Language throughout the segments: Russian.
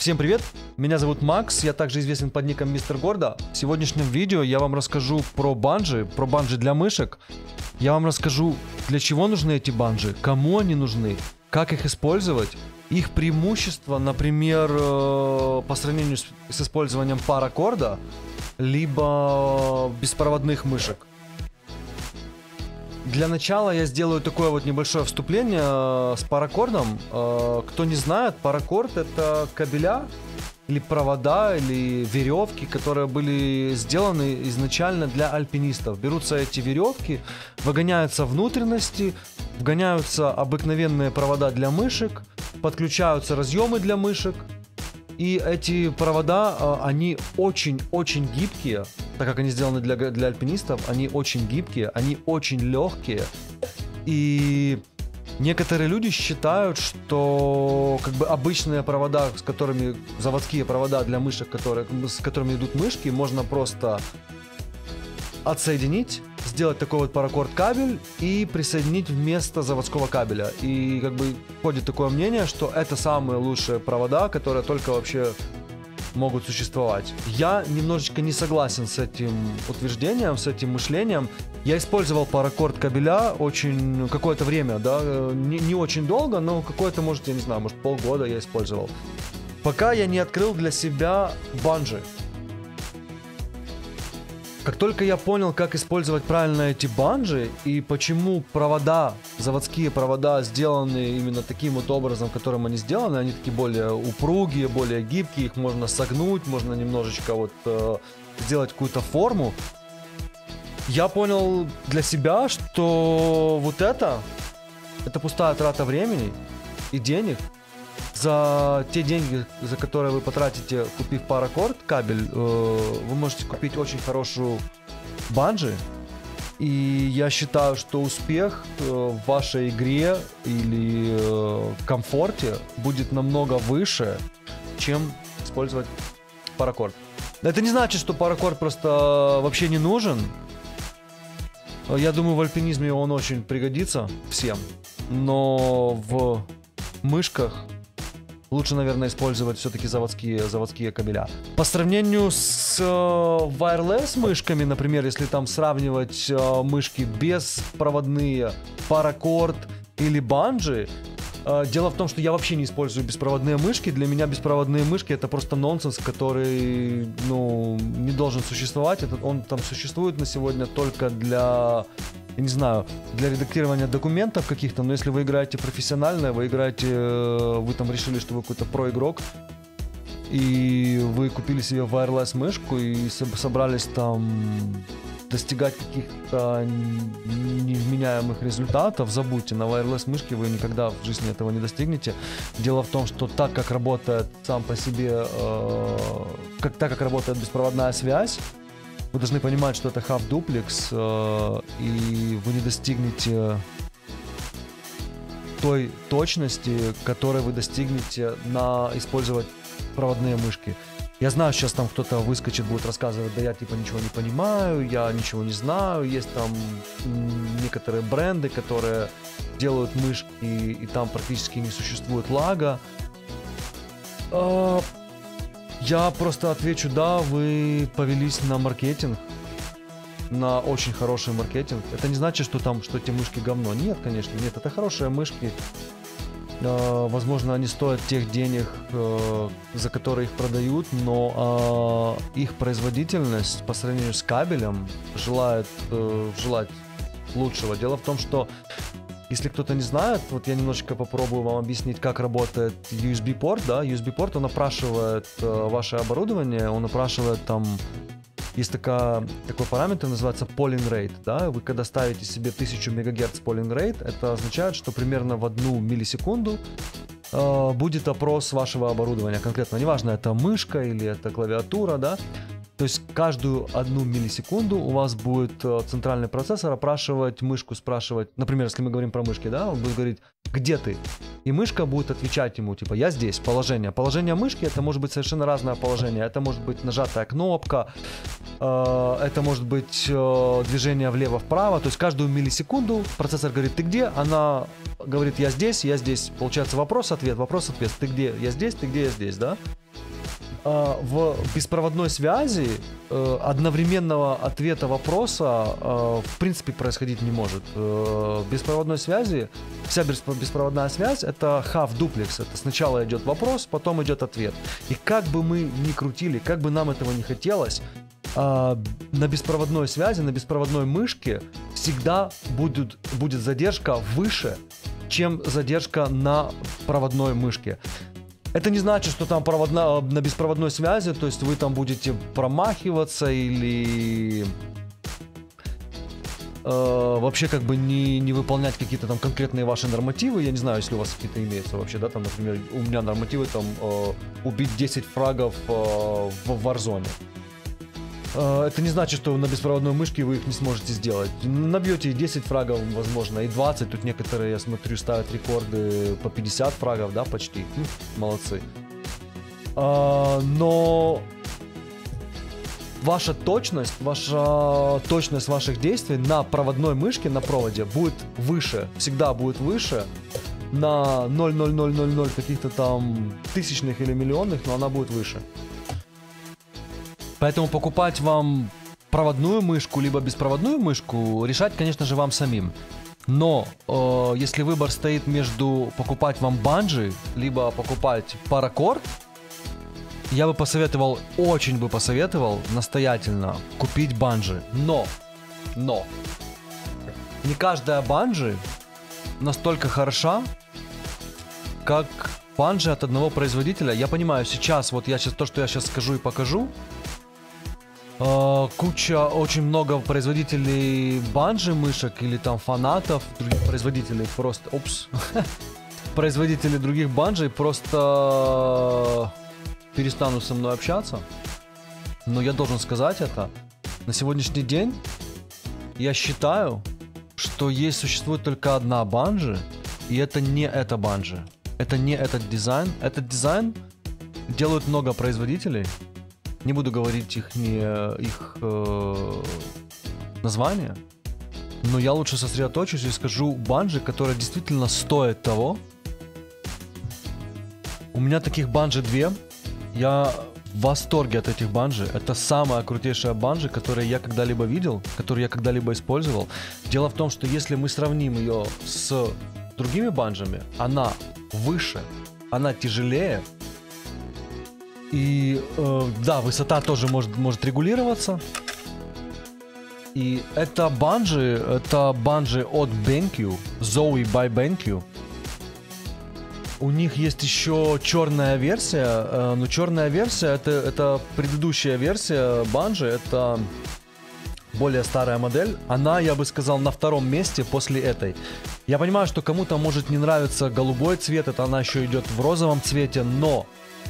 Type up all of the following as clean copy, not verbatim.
Всем привет, меня зовут Макс, я также известен под ником Мистер Гордо. В сегодняшнем видео я вам расскажу про банджи для мышек. Я вам расскажу, для чего нужны эти банджи, кому они нужны, как их использовать, их преимущества, например, по сравнению с использованием паракорда, либо беспроводных мышек. Для начала я сделаю такое вот небольшое вступление с паракордом. Кто не знает, паракорд — это кабеля или провода, или веревки, которые были сделаны изначально для альпинистов. Берутся эти веревки, выгоняются внутренности, вгоняются обыкновенные провода для мышек, подключаются разъемы для мышек. И эти провода, они очень-очень гибкие, так как они сделаны для альпинистов, они очень гибкие, они очень легкие. И некоторые люди считают, что как бы обычные провода, заводские провода для мышек, с которыми идут мышки, можно просто отсоединить, сделать такой вот паракорд кабель и присоединить вместо заводского кабеля. И как бы ходит такое мнение, что это самые лучшие провода, которые только вообще могут существовать. Я немножечко не согласен с этим утверждением, с этим мышлением. Я использовал паракорд кабеля какое-то время, да, не очень долго, но какое-то, может, я не знаю, может, полгода я использовал. Пока я не открыл для себя банджи. Как только я понял, как использовать правильно эти банджи и почему заводские провода сделаны именно таким вот образом, которым они сделаны, они такие более упругие, более гибкие, их можно согнуть, можно немножечко сделать какую-то форму. Я понял для себя, что это пустая трата времени и денег. За те деньги, за которые вы потратите, купив паракорд кабель, вы можете купить очень хорошую банджи. И я считаю, что успех в вашей игре или комфорте будет намного выше, чем использовать паракорд. Это не значит, что паракорд просто вообще не нужен. Я думаю, в альпинизме он очень пригодится всем. Но в мышках лучше, наверное, использовать все-таки заводские кабеля. По сравнению с wireless мышками, например, если там сравнивать мышки беспроводные, паракорд или банджи, дело в том, что я вообще не использую беспроводные мышки. Для меня беспроводные мышки — это просто нонсенс, который, не должен существовать. Он там существует на сегодня только для редактирования документов каких-то, но если вы играете профессионально, вы там решили, что вы какой-то про-игрок, и вы купили себе wireless мышку и собрались там достигать каких-то невменяемых результатов, забудьте, на wireless мышке вы никогда в жизни этого не достигнете. Дело в том, что так как работает сам по себе, так как работает беспроводная связь, вы должны понимать, что это half-duplex, и вы не достигнете той точности, которой вы достигнете использовать проводные мышки. Я знаю, сейчас там кто-то выскочит, будет рассказывать, да я типа ничего не понимаю, я ничего не знаю. Есть там некоторые бренды, которые делают мышки, и там практически не существует лага. Я просто отвечу, да, вы повелись на маркетинг, на очень хороший маркетинг. Это не значит, что эти мышки говно. Нет, конечно, нет, это хорошие мышки. Возможно, они стоят тех денег, за которые их продают, но их производительность по сравнению с кабелем желать лучшего. Дело в том, что если кто-то не знает, вот я немножечко попробую вам объяснить, как работает USB-порт, да, USB-порт, он опрашивает ваше оборудование, он опрашивает там, есть такой параметр, называется polling rate, да, вы когда ставите себе 1000 МГц polling rate, это означает, что примерно в 1 миллисекунду будет опрос вашего оборудования конкретно, неважно, это мышка или это клавиатура, да, то есть каждую 1 миллисекунду у вас будет центральный процессор опрашивать мышку, спрашивать, например, если мы говорим про мышки, да, он будет говорить, где ты? И мышка будет отвечать ему, типа, я здесь, положение. Положение мышки, это может быть совершенно разное положение. Это может быть нажатая кнопка, это может быть движение влево-вправо. То есть каждую миллисекунду процессор говорит, ты где? Она говорит, я здесь, я здесь. Получается вопрос-ответ, вопрос-ответ. Ты где? Я здесь, ты где? Я здесь, да? В беспроводной связи одновременного ответа вопроса в принципе происходить не может. В беспроводной связи вся беспроводная связь это half-duplex. Это сначала идет вопрос, потом идет ответ. И как бы мы ни крутили, как бы нам этого не хотелось, на беспроводной связи, на беспроводной мышке всегда будет задержка выше, чем задержка на проводной мышке. Это не значит, что там на беспроводной связи, то есть вы там будете промахиваться или вообще как бы не выполнять какие-то там конкретные ваши нормативы. Я не знаю, если у вас какие-то имеются вообще, да, там, например, у меня нормативы там убить 10 фрагов в Warzone. Это не значит, что на беспроводной мышке вы их не сможете сделать. Набьете и 10 фрагов, возможно, и 20. Тут некоторые, я смотрю, ставят рекорды по 50 фрагов, да, почти. Молодцы. Но ваша точность ваших действий на проводной мышке, на проводе, будет выше. Всегда будет выше. На 0,0000 каких-то там тысячных или миллионных, но она будет выше. Поэтому покупать вам проводную мышку, либо беспроводную мышку, решать, конечно же, вам самим. Но если выбор стоит между покупать вам банджи, либо покупать паракорд, я бы посоветовал, очень бы посоветовал настоятельно купить банджи. Но не каждая банджи настолько хороша, как банджи от одного производителя. Я понимаю, сейчас, вот то, что я сейчас скажу и покажу, очень много производителей банджи мышек или там фанатов, других производителей просто, производители других банджей просто перестанут со мной общаться. Но я должен сказать это. На сегодняшний день я считаю, что существует только одна банджи, и это не эта банджи. Это не этот дизайн. Этот дизайн делают много производителей. Не буду говорить их название, но я лучше сосредоточусь и скажу банджи, которые действительно стоят того. У меня таких банджи 2. Я в восторге от этих банджи. Это самая крутейшая банджи, которую я когда-либо видел, которую я когда-либо использовал. Дело в том, что если мы сравним ее с другими банджами, она выше, она тяжелее. И да, высота тоже может регулироваться. И это банджи от BenQ, Zowie by BenQ. У них есть еще черная версия, но черная версия это предыдущая версия банджи, это более старая модель. Она, я бы сказал, на втором месте после этой. Я понимаю, что кому-то может не нравиться голубой цвет, это она еще идет в розовом цвете, но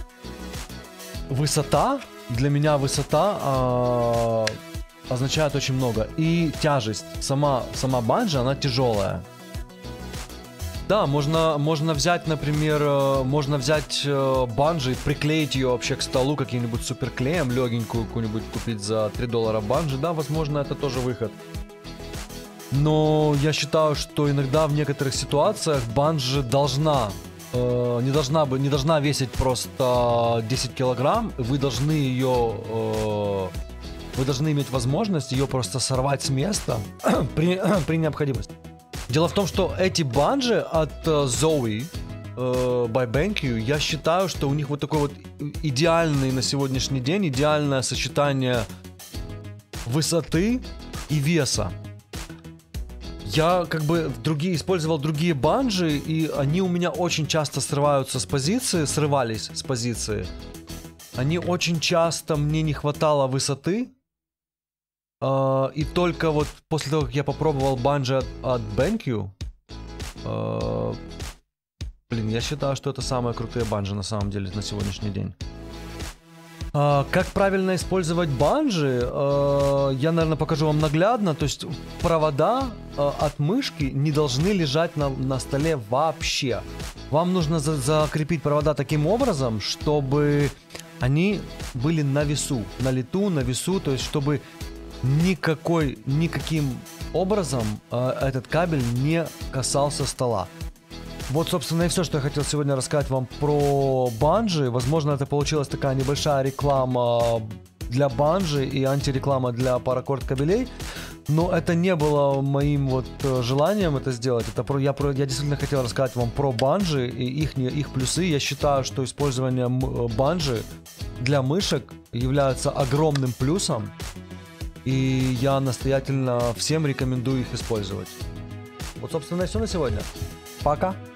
высота, для меня высота означает очень много. И тяжесть. Сама банджи, она тяжелая. Да, можно взять, например, банджи и приклеить ее вообще к столу каким-нибудь суперклеем, легенькую какую-нибудь купить за $3 банджи. Да, возможно, это тоже выход. Но я считаю, что иногда в некоторых ситуациях банджи не должна весить просто 10 килограмм. Вы должны иметь возможность ее просто сорвать с места при необходимости. Дело в том, что эти банджи от Zowie by BenQ, я считаю, что у них вот такой вот идеальный на сегодняшний день, идеальное сочетание высоты и веса. Я как бы использовал другие банджи, и они у меня очень часто срывались с позиции. Они очень часто, мне не хватало высоты. И только вот после того, как я попробовал банджи от BenQ, я считаю, что это самые крутые банджи на самом деле на сегодняшний день. Как правильно использовать банджи, я, наверное, покажу вам наглядно. То есть провода от мышки не должны лежать на столе вообще. Вам нужно закрепить провода таким образом, чтобы они были на весу, на лету, на весу, то есть чтобы никаким образом этот кабель не касался стола. Вот, собственно, и все, что я хотел сегодня рассказать вам про банджи. Возможно, это получилась такая небольшая реклама для банджи и антиреклама для паракорд кабелей. Но это не было моим вот желанием это сделать. Я действительно хотел рассказать вам про банджи и их плюсы. Я считаю, что использование банджи для мышек является огромным плюсом. И я настоятельно всем рекомендую их использовать. Вот, собственно, и все на сегодня. Пока!